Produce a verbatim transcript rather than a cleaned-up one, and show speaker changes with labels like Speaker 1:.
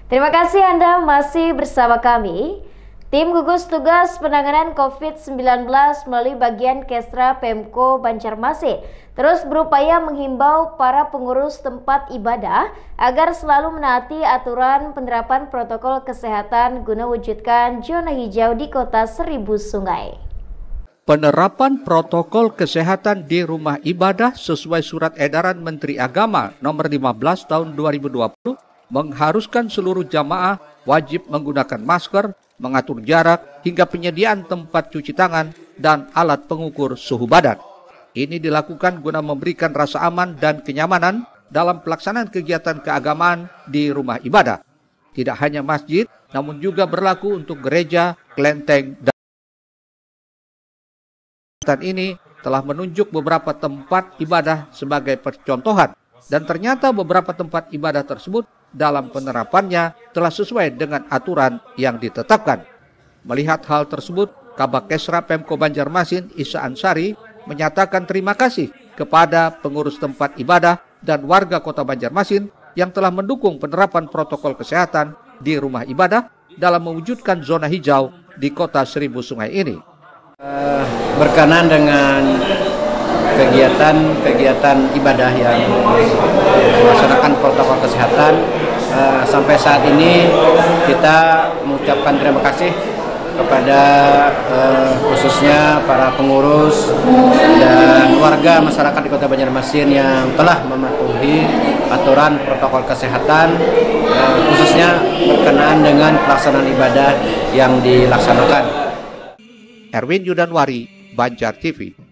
Speaker 1: Terima kasih Anda masih bersama kami. Tim gugus tugas penanganan covid sembilan belas melalui bagian Kesra Pemko Banjarmasin terus berupaya menghimbau para pengurus tempat ibadah agar selalu menaati aturan penerapan protokol kesehatan guna wujudkan zona hijau di Kota Seribu Sungai.
Speaker 2: Penerapan protokol kesehatan di rumah ibadah sesuai Surat Edaran Menteri Agama nomor lima belas tahun dua ribu dua puluh mengharuskan seluruh jamaah wajib menggunakan masker, mengatur jarak, hingga penyediaan tempat cuci tangan dan alat pengukur suhu badan. Ini dilakukan guna memberikan rasa aman dan kenyamanan dalam pelaksanaan kegiatan keagamaan di rumah ibadah. Tidak hanya masjid, namun juga berlaku untuk gereja, kelenteng, dan ini telah menunjuk beberapa tempat ibadah sebagai percontohan. Dan ternyata beberapa tempat ibadah tersebut dalam penerapannya telah sesuai dengan aturan yang ditetapkan. Melihat hal tersebut, Kabak Kesra Pemko Banjarmasin Isa Ansari menyatakan terima kasih kepada pengurus tempat ibadah dan warga Kota Banjarmasin yang telah mendukung penerapan protokol kesehatan di rumah ibadah dalam mewujudkan zona hijau di Kota Seribu Sungai ini.
Speaker 3: Uh, berkenan dengan kegiatan-kegiatan ibadah yang melaksanakan protokol kesehatan, uh, sampai saat ini kita mengucapkan terima kasih kepada uh, khususnya para pengurus dan warga masyarakat di Kota Banjarmasin yang telah mematuhi aturan protokol kesehatan, uh, khususnya berkenaan dengan pelaksanaan ibadah yang dilaksanakan.
Speaker 2: Erwin Yudanwari, Banjar T V.